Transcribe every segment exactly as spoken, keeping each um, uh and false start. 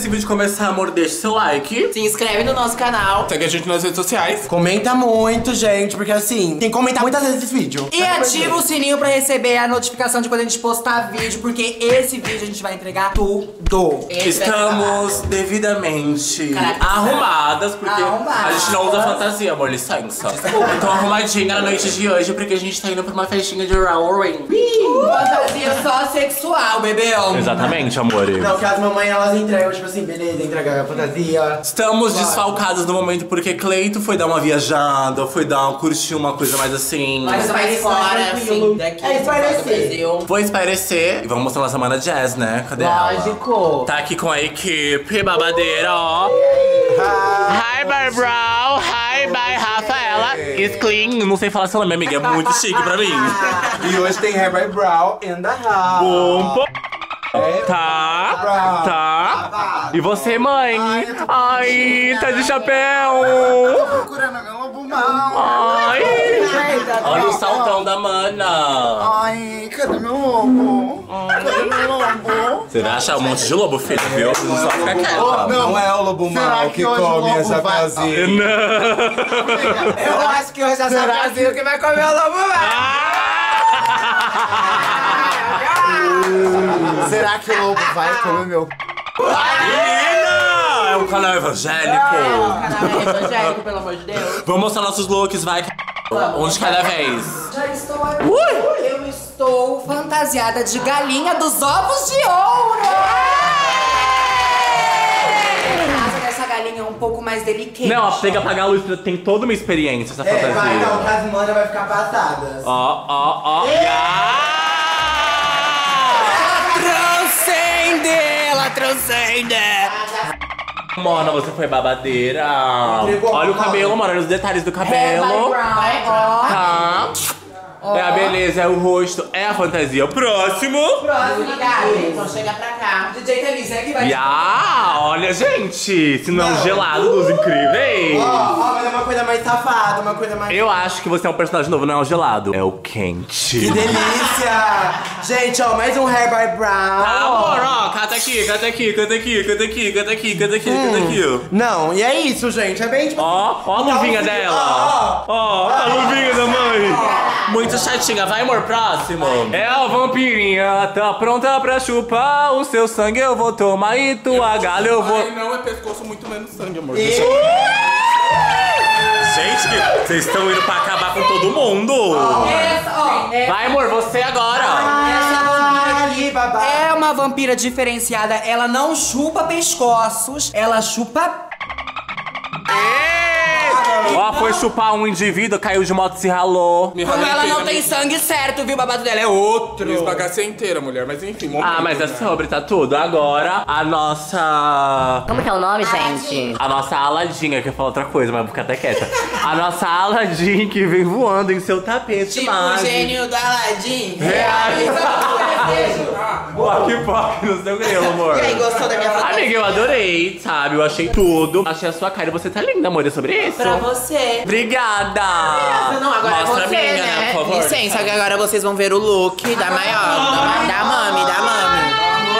desse vídeo começar, amor, deixa seu like. Se inscreve no nosso canal. Segue a gente nas redes sociais. Comenta muito, gente, porque assim, tem que comentar muitas vezes esse vídeo. E ativa o sininho pra receber a notificação de quando a gente postar vídeo, porque esse vídeo a gente vai entregar tudo. Esse Estamos devidamente Caraca. arrumadas, porque Arrumadas. a gente não usa fantasia, amor, licença. Então arrumadinha na noite de hoje, porque a gente tá indo pra uma festinha de Halloween. Fantasia só sexual, bebeu. Exatamente, amor. Não, que as mamães elas entregam, tipo assim, beleza, entrega a fantasia. Estamos desfalcados no momento porque Cleito foi dar uma viajada, foi dar uma, curtir uma coisa mais assim. Mas mais fora, assim, daqui É, de fora do Brasil. Foi espairecer. E vamos mostrar nossa mana Jazz, né? Cadê ela? Lógico. Tá aqui com a equipe babadeira, ó. Hi, Barbrow. Hi, bye, Rafaela. Is clean. Não sei falar seu nome, minha amiga. É muito chique pra mim. E hoje tem Hair by Brow in the house. Bom, po- Tá, tá. E você, mãe? Ai, tá de chapéu. Procurando meu lobo mal. Ai. Olha o saltão da mana. Ai, cadê meu lobo? Cadê meu lobo? Você vai achar um monte de lobo, filho, viu? Não só fica quieta. Não é o lobo mal que come essa casinha. Não. Eu acho que hoje essa Brasil que vai comer o lobo Será que o lobo vai comer meu... Menina! É um canal evangélico. Canal evangélico, pelo amor de Deus. Vamos mostrar nossos looks, vai. Um de cada vez. Já estou aqui. Eu estou fantasiada de galinha dos ovos de ouro. A casa dessa galinha é um pouco mais delicada. Não, tem que apagar a luz, porque tem toda uma experiência essa É, vai, fantasia. então, que as manas vai ficar passadas. Ó, ó, ó. Transcende, ela transcende. Mona, você foi babadeira. Entregou Olha o a cabelo, mão. mano, olha os detalhes do Hair by cabelo. Brown, ó. Tá. É a beleza, é o rosto, é a fantasia. Próximo. Próximo, então chega pra cá. D J Thalys, é que vai. E ah, olha, gente, se não, gelado dos incríveis. Ó, ó, mas é uma coisa mais safada, uma coisa mais... Eu acho que você é um personagem novo, não é o gelado. É o quente. Que delícia! Gente, ó, mais um Hair by Brown. Tá, amor, ó, cata aqui, cata aqui, cata aqui, cata aqui, cata aqui, cata aqui, cata aqui. Não, e é isso, gente, é bem tipo... Ó, ó a luvinha dela. Ó, a luvinha da mãe. Muito chatinha, vai, amor, próximo. É a vampirinha, tá pronta pra chupar o seu sangue, eu vou tomar e tua galha eu vou... Ai, não, é pescoço muito menos sangue, amor. E... Gente, que- vocês estão indo pra acabar com todo mundo. Essa, ó, é, Vai, amor, você agora. Ali, babá. é uma vampira diferenciada. Ela não chupa pescoços, ela chupa. Ó, foi chupar um indivíduo, caiu de moto e se ralou. Quando ela não tem sangue certo, viu? O babado dela é outro. Esbagacei inteira, mulher, mas enfim. Momento, Ah, mas é né? sobre, tá tudo. Agora, a nossa... Como que é o nome, gente? A nossa Aladinha, que eu ia falar outra coisa, mas vou ficar até quieta. A nossa Aladdin que vem voando em seu tapete Tipo o mágico. gênio da Aladdin. Realiza o desejo. Poc, poc no seu grelo, amor. E aí, gostou da minha fantasia? Amiga, eu adorei, sabe? Eu achei tudo. Achei a sua cara e você tá linda, amor. É sobre isso? Pra você. Obrigada! Não, agora Mostra é você, a minha, né? por favor. Licença, que agora vocês vão ver o look da maior, da, da mami, da mami.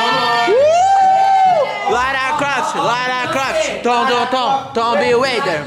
Uh! Lara Croft, Lara Croft, Tom, Tom, Tom, Tomb Raider.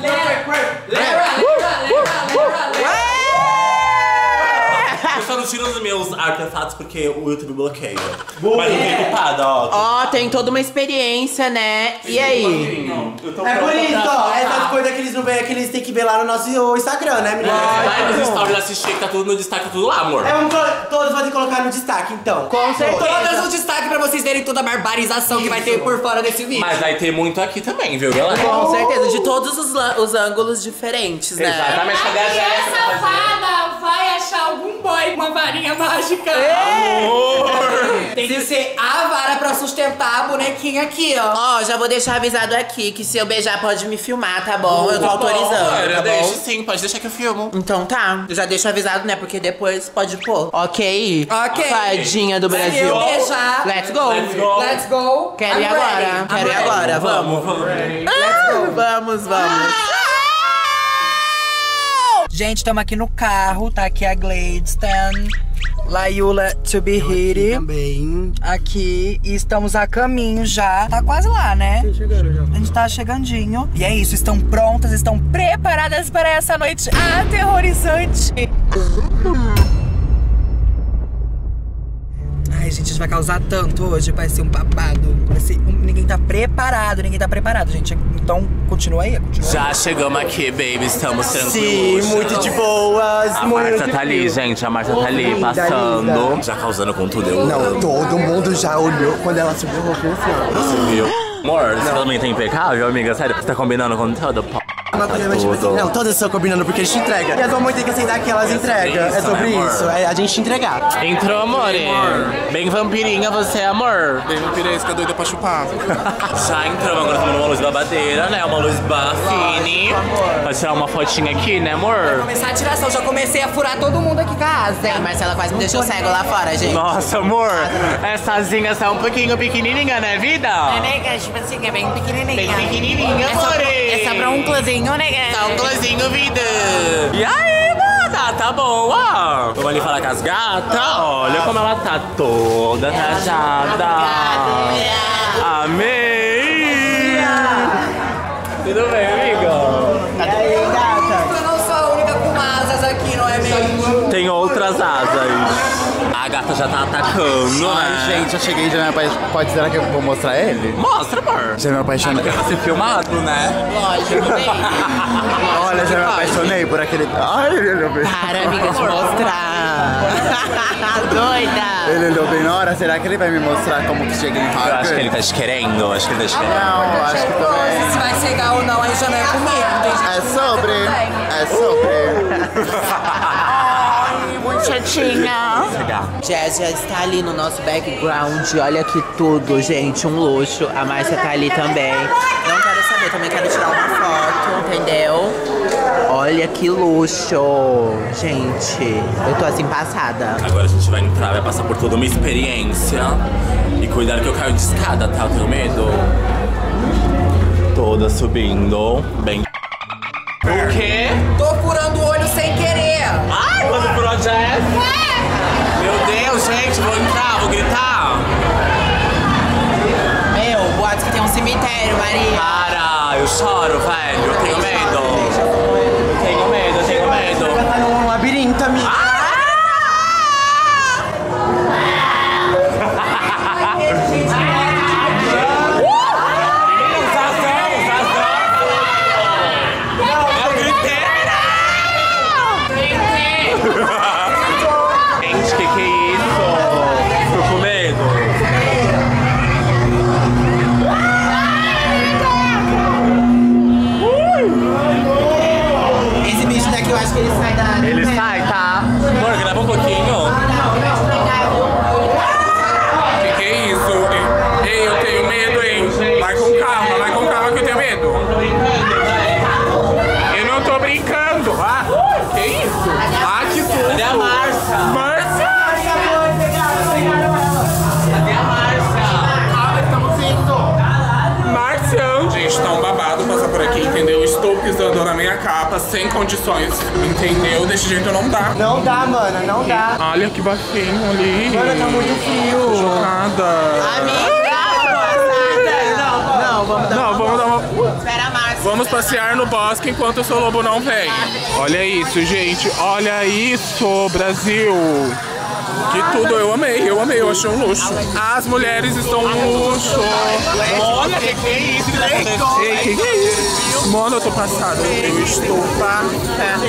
Eu só não tiro os meus artefatos porque o YouTube bloqueia. Mas não tem culpada, ó. Ó, tem toda uma experiência, né? E aí? Eu tô É por pronta isso, pra- ó, essas coisas que eles não veem, que eles têm que ver lá no nosso Instagram, né, menina? Vai nos stories assistir que tá tudo no destaque, tá tudo lá, amor. É, vamos colo- todos vão ter que colocar no destaque, então. Com certeza. Todas os destaques pra vocês verem toda a barbarização que vai ter por fora desse vídeo. Mas vai ter muito aqui também, viu, galera? Com certeza, de todos os, lan- os ângulos diferentes, né? Exatamente, cadê a E Jéssica? essa pra fazer? fada vai achar algum boy com uma varinha mágica. Amor! Tem que ser a vara pra sustentar a bonequinha aqui, ó. Ó, já vou deixar avisado aqui que se eu beijar pode me filmar, tá bom? Eu tô autorizando, Bom, tá deixa bom? sim, pode deixar que eu filmo. Então tá, eu já deixo avisado, né? Porque depois pode pôr. Ok? Ok. Fadinha do Brasil. Beijar. Let's go. Let's go. Let's go. Quero ir I'm agora. ready. Quero ir agora. Vamos. vamos. Ah, vamos, vamos. Gente, estamos aqui no carro, tá aqui a Gladstone. Laiula to be hit. Também. Aqui, e estamos a caminho já. Tá quase lá, né? A gente tá chegandinho. E é isso, estão prontas, estão preparadas para essa noite aterrorizante. Ai, gente, a gente vai causar tanto hoje, vai ser um babado. Vai ser um... Ninguém tá preparado, ninguém tá preparado, gente. Então, continua aí, continua. Já chegamos aqui, baby, estamos tranquilos. Sim, muito de boas. A muito Marta de tá ali, gente, a Marta tá ali, Linda, passando. linda. Já causando com tudo, eu Não, todo mundo já olhou quando ela subiu o roupinho assim, ó. Você viu? Amor, você também tá impecável, amiga? Sério, você tá combinando com todo p... Uma coisa mais tipo assim, não, todas estão combinando porque eles te entregam. E as mamães têm que aceitar que elas entregam. isso, É sobre né, amor? isso, é a gente te entregar. Entrou, amor? Bem vampirinha você, amor. Bem vampiresca, doida pra chupar. Já entramos, agora estamos numa luz babadeira, né? Uma luz bafine. Vai tirar uma fotinha aqui, né, amor? Começar a tiração, já comecei a furar todo mundo aqui em casa, hein? A Marcela quase me deixou cego lá fora, gente. Nossa, amor, essa zinha tá um pouquinho pequenininha, né, vida? É, né, tipo assim, é bem pequenininha. Bem pequenininha, É só, amor. é só pra um clãzinho, né? Tá um clãzinho, vida. E aí, mana? Tá bom, ó. Vamos ali falar com as gatas. Olha como ela tá toda trajada. Amei. Tudo bem, amigo? Eu não sou a única com asas aqui, não é mesmo? Tem outras asas. A gata já tá atacando, Ai, né? gente, eu cheguei, já me apaixonei. Pode, será que eu vou mostrar ele? Mostra, amor. Já me apaixonei. Quer ser filmado, né? Lógico, baby. Olha, já me apaixonei por aquele... Ai, ele olhou bem. Para, amiga, te mostrar. Doida. Ele olhou bem na hora. Será que ele vai me mostrar como que chega em Harvard? Eu acho que ele tá te querendo, acho que ele tá te querendo. Não, eu acho que também. Se vai chegar ou não, aí já não é comigo. Tem gente É que sobre. não É sobre. Ai, muito chatinha. Jazz já está ali no nosso background. Olha que tudo, gente. Um luxo. A Márcia tá ali também. Não quero saber, também quero tirar uma foto, entendeu? Olha que luxo. Gente, eu tô assim passada. Agora a gente vai entrar, vai passar por toda uma experiência. E cuidado que eu caio de escada, tá? Eu tenho medo. Toda subindo. Bem. O quê? Tô furando o olho sem querer. Ai, quando furou a Jazz? Meu Deus, gente, vou entrar, vou gritar. Meu, boato que tem um cemitério, Maria. Para, eu choro, velho. Eu tenho medo. Eu tenho medo, eu tenho medo. Tá num labirinto, amiga. Gente, que que é isso? Tô com medo. Esse bicho daqui eu acho que ele sai da... Ele sai, tá? Amor, grava um pouquinho. Que que é isso? Ei, eu tenho medo, hein? Vai com calma, vai com calma que eu tenho medo. Eu não tô brincando. Ah, que isso? Ah, que susto. Cadê a Márcia? Márcia! Cadê a Márcia? Ah, estamos indo. Márcia! Gente, tá um babado passar por aqui, entendeu? Estou pisando na minha capa, sem condições, entendeu? Desse jeito não dá. Não dá, mana, não dá. Olha que bafinho ali. Mana, tá muito frio. Chocada. Amiga, não, vamos dar Não, vamos dar uma... Espera a Márcia. Vamos passear no bosque enquanto o seu lobo não vem. Olha isso, gente. Olha isso, Brasil. Que tudo, eu amei, eu amei, eu achei um luxo. As mulheres estão um luxo. Olha, que que é isso? Ei, que que é isso? Mano, eu tô passado. Eu estou passada.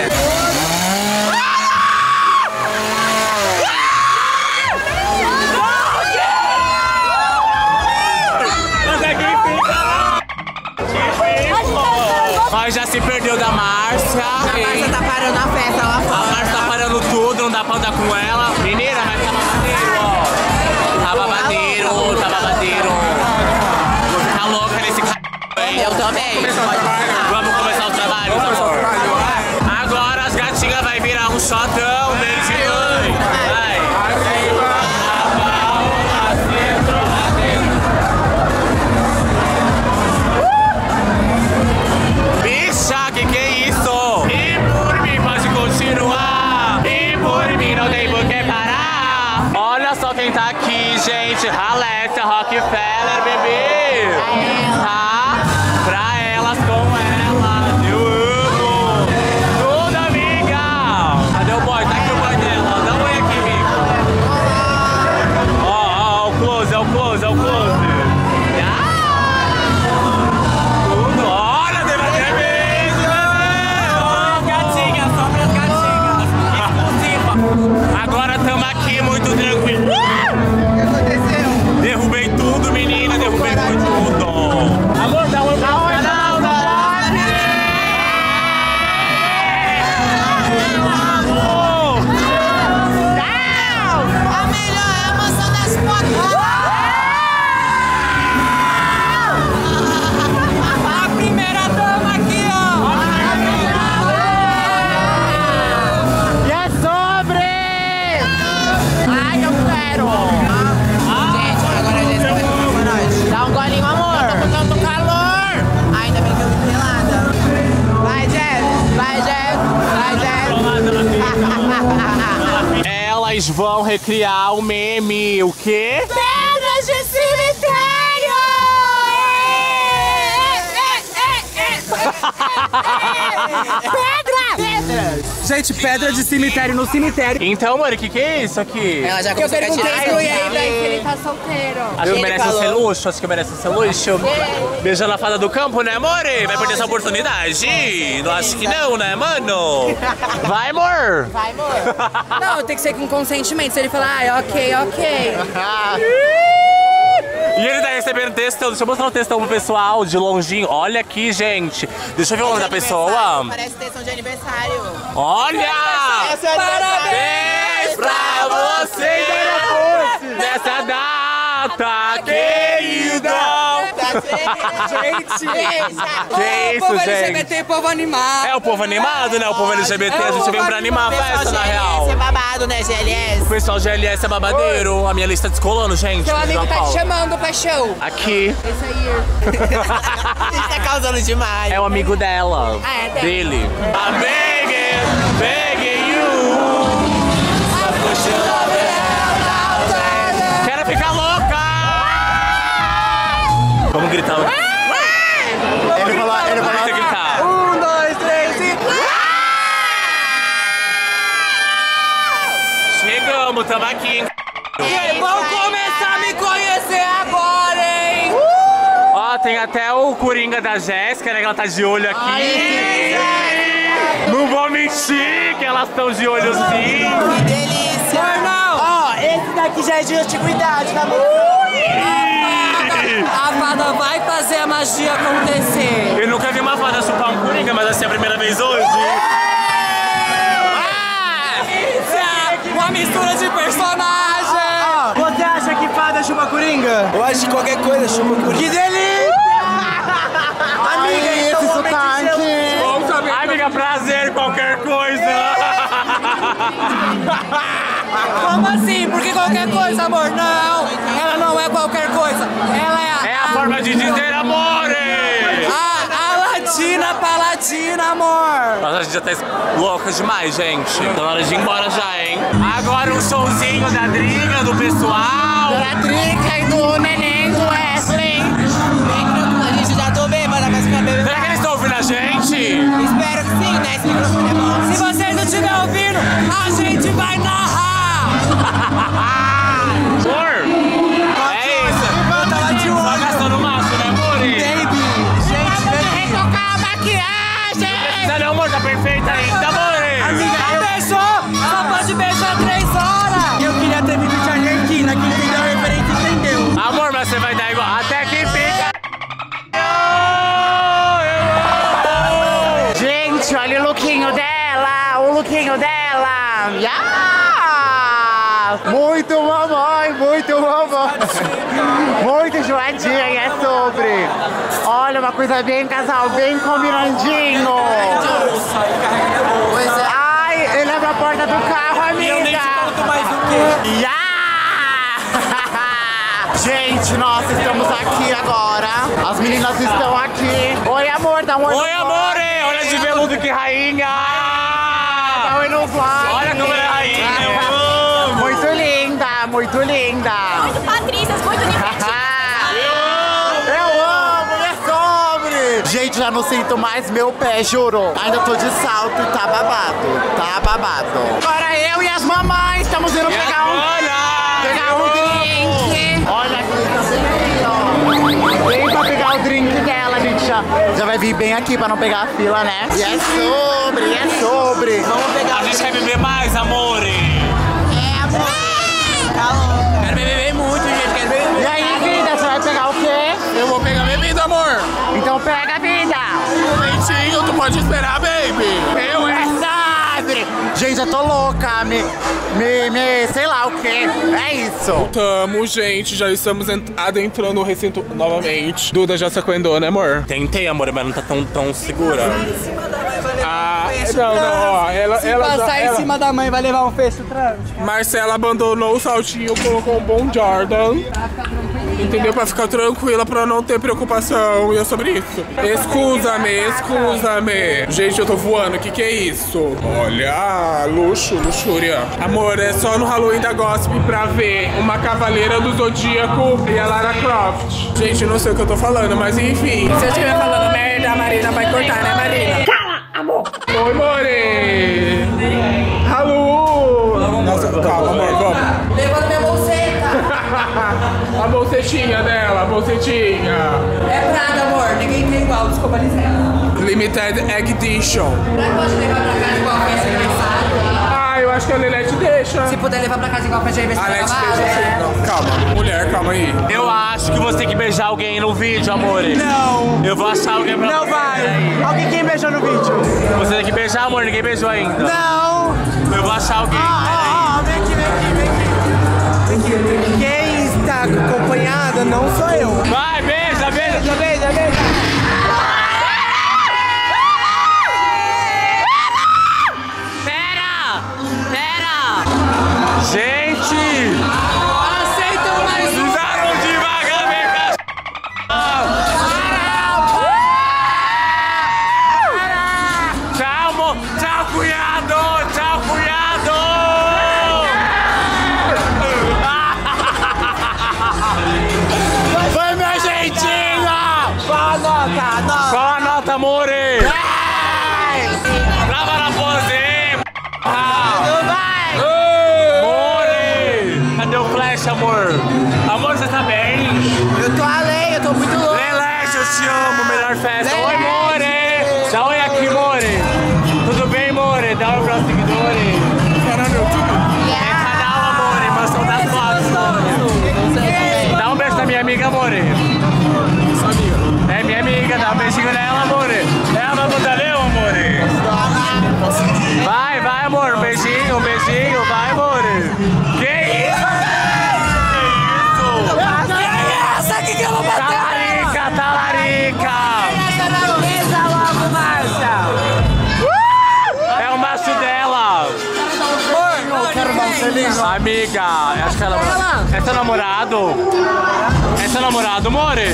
Ai, já se perdeu da Márcia. A Márcia tá parando a festa lá A fora. Márcia tá parando tudo, não dá pra andar com ela. Menina, vai ficar babadeiro, ó. Tá babadeiro, tá babadeiro. Vou ficar louca nesse c... hein? Eu também. Vamos começar o trabalho. Agora as gatinhas vai virar um shotão, bem de mãe. Vai. Bicha, que que é isso? E por mim pode continuar. E por mim não tem por que parar. gente, Halesta, Rockefeller, bebê. Tá? Pra elas, com elas. Eu amo. Tudo, amiga. Cadê o boy? Tá aqui o boy dela. Dá um oi aqui, amigo. Ó, ó, o close, é o close, é o close. Tudo, olha, deve ter beijo, bebê. Ó, gatinhas, só pras gatinhas. Exclusiva. Agora tamo aqui, muito tranquilo. O que aconteceu? Derrubei tudo, menina, derrubei tudo. Amor, dá um oi pro canal, não A melhor emoção das fotos. A primeira dama aqui, ó. E é sobre! Ai, eu quero! Gente, agora a gente vai comer nós. Dá um golinho, amor. Eu tô botando calor. Ai, ainda bem que eu vim pelada. Vai, Jess. Vai, Jess. Vai, Jess. Elas vão recriar o meme, o quê? Pedras de cemitério! Pedra! Pedra! Gente, pedra de cemitério no cemitério. Então, amor, o que que é isso aqui? Ela já Eu começou a perguntei tirar pro as Yei coisas. daí que ele tá solteiro. Acho que Aquele merece calor. ser luxo, acho que merece ser luxo. Beijando a fada do campo, né, amor? Vai perder essa oportunidade? Não acho que não, né, mano? Vai, amor! Vai, amor. Não, tem que ser com consentimento. Se ele falar, ai, ok, ok. E ele tá recebendo textão. Deixa eu mostrar o textão pro pessoal de longinho. Olha aqui, gente. Deixa eu ver o nome da pessoa. Parece textão de aniversário. Olha! Essa é Parabéns pra você nessa data querida! Gente! Que isso, Povo gente? L G B T, povo animado. É o povo animado, né? O povo L G B T, a gente vem pra animar a festa, na real. G L S é babado, né, G L S? O pessoal G L S é babadeiro. A minha lista descolando, gente. Seu amigo Ana tá te Paula. chamando pra show. Aqui. Esse aí. A gente tá causando demais. É o amigo dela. Ah, é dela. Dele. I'm begging, begging you. Quero ficar louca! Vamos gritar. Ele falou, ele Vamos falou. gritar. Um, dois, três e. Chegamos, tamo aqui, hein? Vão começar a me conhecer agora, hein? Ó, tem até o Coringa da Jéssica, né? Que ela tá de olho aqui. Não vou mentir que elas estão de olho sim. Que delícia! Ó, esse daqui já é de antiguidade, tá bom? A fada vai fazer a magia acontecer. Eu nunca vi uma fada chupar um Coringa, mas assim é a primeira vez hoje. Uma mistura de personagem. Você acha que fada chupa coringa? Eu acho que qualquer coisa chupa coringa. Que delícia! Amiga, Ai, então esse vou meter sotaque. gelo. Ai, amiga, prazer, qualquer coisa. Como assim? Porque qualquer coisa, amor? Não. Ela não é qualquer coisa. Ela é a... É a forma de dizer amore. A, a latina palatina, amor. Nossa, a gente já tá louca demais, gente. Tá na hora de ir embora já, hein? Agora um showzinho da Driga, do pessoal. Da Drica e do neném do Wesley. Bem tranquilo, a gente já tô bêbada, mas fica bêbada. Será que eles estão ouvindo a gente? Espero que sim, né? Esse microfone é bom. Se vocês não estiverem ouvindo, a gente vai narrar. Amor, é isso. Tá lá de Só olho. gastando maço, né, amor? Baby. Gente, baby. Retocar a maquiagem. Não, não, amor, tá perfeita ainda, amor. Já beijou? Só pode beijar três horas. Eu queria ter vindo de Argentina, quem entendeu a referência entendeu. Amor, mas você vai dar igual. Até que fica. Gente, olha o lookinho dela, o lookinho dela. Yeah! Muito mamãe, muito mamãe. Muito enjoadinha e é sobre. Olha, uma coisa bem casal, bem combinandinho. Pois é. Ai, ele abre a porta do carro, amiga. Eu nem te conto mais o quê. Yeah! Gente, nós estamos aqui agora. As meninas estão aqui. Oi, amor, dá um oi. Oi, amor, olha de veludo que rainha. Dá um oi no vlog. Olha como ela é rainha, eu amo. Muito linda, muito linda. Muito já não sinto mais meu pé, juro. Ainda tô de salto e tá babado. Tá babado. Agora eu e as mamães estamos indo pegar um... Pegar um drink. Olha aqui, tá bem aqui, ó. Vem pra pegar o drink dela, a gente já, já vai vir bem aqui pra não pegar a fila, né? E é sobre, é sobre. Vamos pegar. A gente quer beber mais, amore. É, amor. Quero beber muito, gente. Quero beber. E aí, vida, você vai pegar o quê? Eu vou pegar bebida, amor. Então pega a vida. Um momentinho, tu pode esperar, baby. Eu é sobre. Gente, eu tô louca. Me, me, me, sei lá o quê. É isso. Voltamos, gente. Já estamos adentrando o recinto novamente. Duda já se acuendou, né, amor? Tentei, amor, mas não tá tão, tão segura. Ah, não, não, ó. Ela, Se ela, passar ela, em cima da mãe, vai levar um fecho trânsito. Marcela abandonou o saltinho, colocou um bom Jordan. Entendeu? Pra ficar tranquila, pra não ter preocupação. E é sobre isso. Escusa-me, escusa-me. Gente, eu tô voando. O que que é isso? Olha, luxo, luxúria. Amor, é só no Halloween da Gossip pra ver uma Cavaleira do Zodíaco e a Lara Croft. Gente, eu não sei o que eu tô falando, mas enfim. Se eu estiver falando merda, a Marina vai cortar, né, Marina? Oi, more! Alô! Nossa, calma, amor, vamos. Levanta minha bolseta. A bolsetinha dela, a bolsetinha. É Prada, amor. Ninguém tem igual. Desculpa, licença. Limited Edition. Será que pode levar pra casa igual festa de aniversário? Ah, eu acho que a Lelete deixa. Se puder levar pra casa igual festa de A aniversário, Lelete tá deixa sim. Não, calma, mulher, calma aí. Eu acho que você tem que beijar alguém no vídeo, amore. Não. Eu vou achar alguém pra Não você. vai. Alguém quem beijou no vídeo? Você tem que beijar, amor. Ninguém beijou ainda. Não. Eu vou achar alguém. Ah, ah, vem aqui, vem aqui, vem aqui. Vem aqui. Quem está acompanhada não sou eu. Vai, beija, beija. Beija, beija, beija. Pera! Pera! Gente! Aceitam mais um! Usaram devagar, vem cá. Tchau, amor. Tchau, cunhado. Tchau, cunhado. Foi, minha gentinha! Qual a nota? A nota. Qual a nota, amore? Trava na pose. Vai. Amore! Cadê o flash, amor? Amor, você tá bem? Eu tô além, eu tô muito louco. Leleche, eu te amo, melhor festa. Oi, more! Dá oi aqui, more. Tudo bem, more? Dá oi pros seguidores. Caralho, tudo. É canal, amore, mas são das fotos, more. Dá um beijo na minha amiga, more. Sua amiga. É minha amiga, dá um beijinho nela, amore. Ela vai mandar eu, amore. Vai, vai, amor, um beijinho, um beijinho, vai, amore. Que isso? Que isso? Essa aqui que eu vou bater! Talarica, talarica! Essa não pesa logo, Márcia! É o macho dela! Eu quero dar um feliz! Amiga, acho que ela... É seu namorado? É seu namorado, more?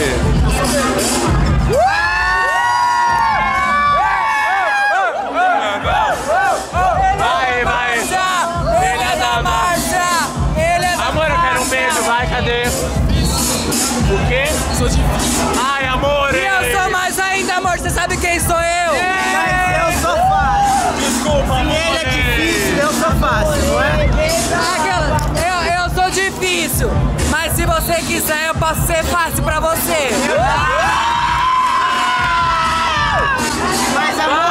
Vai, vai! Ele é da marcha! Ele é da Amor, eu quero um beijo, vai, cadê? O quê? Sou difícil. Ai, amor! E eu sou mais ainda, amor! Você sabe quem sou eu? Mas eu sou fácil. Desculpa, amor! Ele é difícil, eu sou fácil, não é? Aquela, eu, eu sou difícil, mas se você quiser, eu posso ser fácil pra você. Mas amor.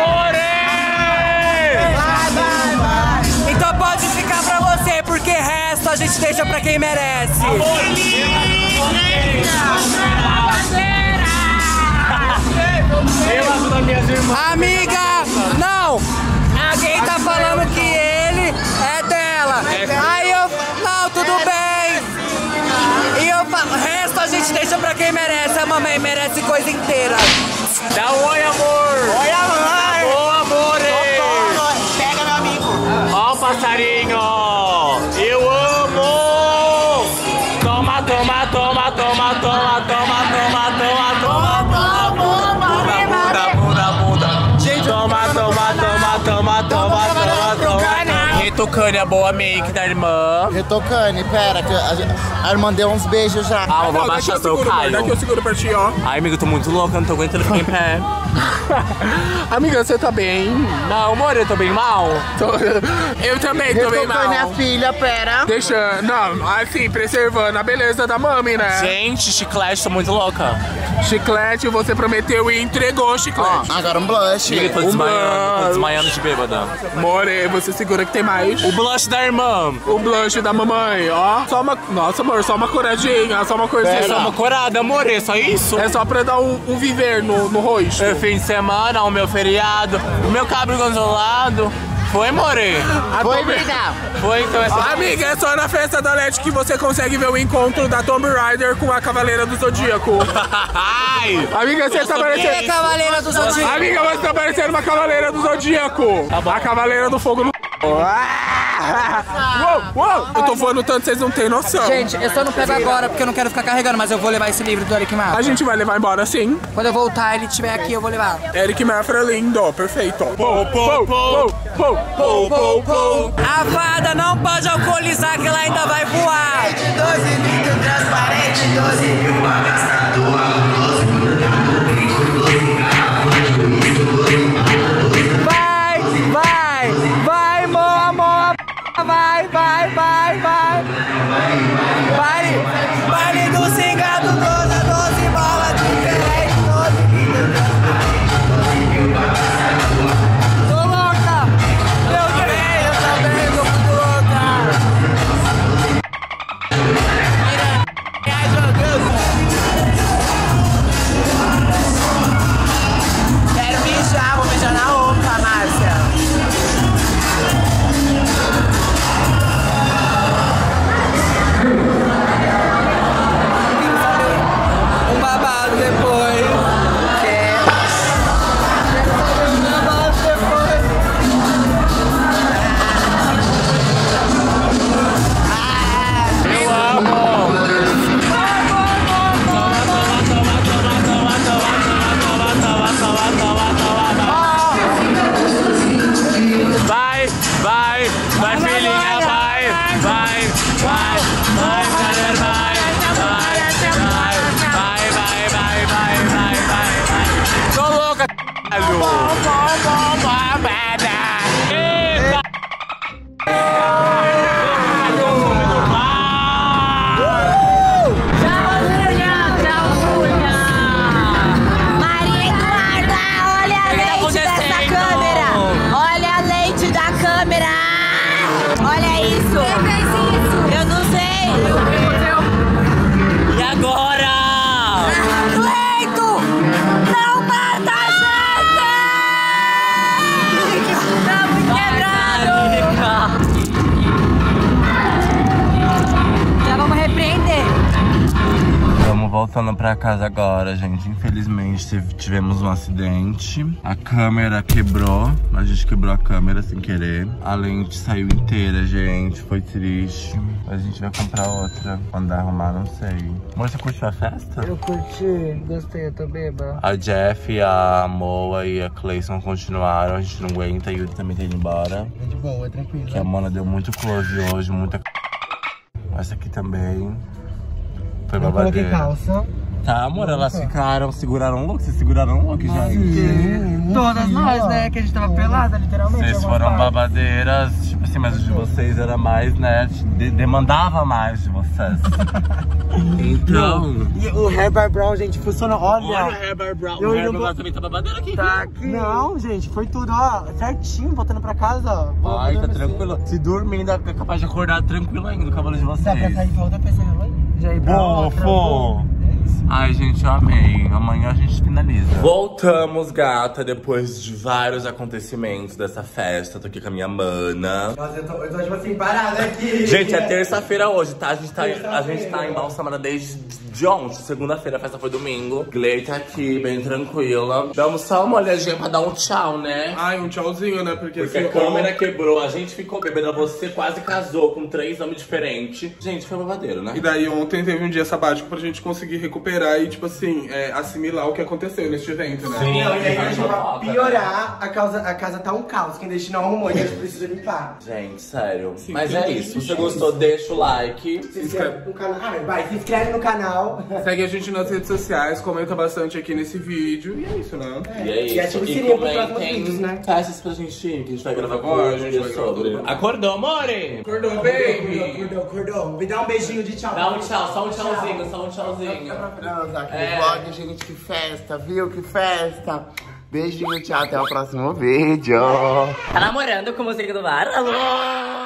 Vai, vai, vai. Então pode ficar pra você, porque resto a gente deixa pra quem merece. Eu ajudo as minhas irmãs. Amiga, não! Alguém tá falando que ele é dela. Aí eu, não, tudo bem. E eu falo, o resto a gente deixa pra quem merece. A mamãe merece coisa inteira. Dá um oi, amor! Oi, amor. Boa, amor! Pega, meu amigo. Ó o passarinho! Eu amo! Toma, toma, toma, toma, toma, toma, toma, toma, toma, toma! Bunda, bunda, bunda! Gente, toma, toma, toma, toma, toma, toma, toma! Retocane a boa make da irmã. Retocane, pera, que a, a irmã deu uns beijos já. Ah, eu vou Não, daqui abaixar eu seu seguro, amor, Caio. daqui eu seguro pra ti, ó. Ai, amigo, tô muito louca, não tô aguentando ficar em pé. Amiga, você tá bem? Não, amor, eu tô bem mal. Tô... Eu também tô bem mal. minha filha, pera. Deixa... Não, assim, preservando a beleza da mami, né? Gente, chiclete, tô muito louca. Chiclete, você prometeu e entregou chiclete. Ó, agora um blush. Amiga, tô desmaiando, tô desmaiando de bêbada. More, você segura que tem mais. O blush da irmã. O blush da mamãe, ó. Só uma... Nossa, amor, só uma coradinha, só uma corzinha. É só uma corada, amor, é só isso? É só pra dar um, um viver no, no rosto. É fim de semana, o meu feriado, o meu cabelo consolado. Foi, more? Foi, vida. Foi, então essa... Amiga, é só na festa da L E D que você consegue ver o encontro da Tomb Raider com a Cavaleira do Zodíaco. Ai! Amiga, você tá parecendo... Cavaleira do Zodíaco. Amiga, você tá parecendo uma Cavaleira do Zodíaco. A Cavaleira do Fogo no... Uou, uou. Eu tô voando tanto, vocês não têm noção. Gente, eu só não pego agora porque eu não quero ficar carregando, mas eu vou levar esse livro do Eric Mafra. A gente vai levar embora sim. Quando eu voltar, ele estiver aqui, eu vou levar. Eric Mafra lindo, perfeito. Pou, pou, pou, pou, pou, pou, pou. A fada não pode alcoolizar que ela ainda vai voar. doze litros transparente, doze mil uma gastadora, doze Vai, vai, vai, moa, moa, vai, vai, vai, vai. Baile, baile do cingado, doze, doze bolas diferentes, doze litros transparente, doze mil uma gastadora. Tô louca, eu também, eu também, tô muito louca. Ai, jogando. Quero mijar, vou mijar na roupa, Márcia. Um babado depois. Quer? Um babado depois. Eu amo! Vai, vai, vai, filhinha, vai, vai, vai, vai, mulher, vai, vai, vai, vai, vai, vai, vai, vai, vai, vai. Tô louca, caralho! Eita! Maria Eduarda, olha a lente dessa câmera. Olha a lente da câmera. Olha isso. Quem fez isso? Eu não sei. E agora? Cleito, não mata a gente. Tá muito quebrado. Já vamos repreender. Estamos voltando pra casa agora, gente. Infelizmente tive- tivemos um acidente. A câmera quebrou. A gente quebrou a câmera sem querer. A lente saiu inteira, gente. Foi triste. A gente vai comprar outra. Quando arrumar, não sei. Amor, você curtiu a festa? Eu curti, gostei, eu tô beba. A Jeff, a Moa e a Clayson continuaram. A gente não aguenta. E o Yuri também tá indo embora. É de boa, é tranquilo. Que a Mona deu muito close hoje, muita c... Essa aqui também. Foi Eu coloquei babadeira. calça. Tá, amor, elas ficaram, seguraram o look, vocês seguraram o look, gente. Todas nós, né? Que a gente tava pelada, literalmente. Vocês alguma foram parte. babadeiras, tipo assim, mas o de vocês era mais, né, de- demandava mais de vocês. Então... E o Herbert Brown, gente, funcionou. Olha. Herbert Brown, Eu o ia Herbert no- Brown também tá babadeiro aqui. Tá aqui. Não, gente, foi tudo, ó, certinho, voltando pra casa, ó. Ai, tá Adormeci. tranquilo. Se dormindo, é capaz de acordar tranquilo ainda, o cabelo de Dá pra vocês. sair pra outra pessoa, vai? Já ir pra outra. Fofo! Ai, gente, eu amei. Amanhã a gente finaliza. Voltamos, gata, depois de vários acontecimentos dessa festa. Tô aqui com a minha mana. Nossa, eu tô, eu tô tipo assim, parada aqui. Gente, é terça-feira hoje, tá? A gente tá, a gente tá embalsamada desde de ontem. Segunda-feira, a festa foi domingo. Glei tá aqui, bem tranquila. Damos só uma olhadinha pra dar um tchau, né? Ai, um tchauzinho, né? Porque, Porque a câmera quebrou, a gente ficou bebendo. Você quase casou com três homens diferentes. Gente, foi babadeiro, né? E daí ontem teve um dia sabático pra gente conseguir recuperar e, tipo assim, é, assimilar o que aconteceu neste evento, né? Sim. Não, e aí a gente vai piorar, a, causa, a casa tá um caos, quem deixa não arrumou, então a gente precisa limpar. Gente, sério. Mas é isso. Se você gostou, deixa o like. Se inscreve no canal. Ah, vai, se inscreve no canal. canal. Segue a gente nas redes sociais, comenta bastante aqui nesse vídeo. E é isso, né? E é isso. E ativa o sininho pros próximos vídeos, né? Caixas pra gente ir, que a gente vai gravar agora, com a gente vai gravar sobre. tudo. Acordou, amore? Acordou, baby! Acordou, acordou. Me dá um beijinho de tchau. Dá um tchau, só um tchauzinho, só um tchauzinho. Aqui É. no vlog, gente, que festa, viu? Que festa. Beijinho, tchau, até o próximo vídeo. Tá namorando com música do bar? Alô?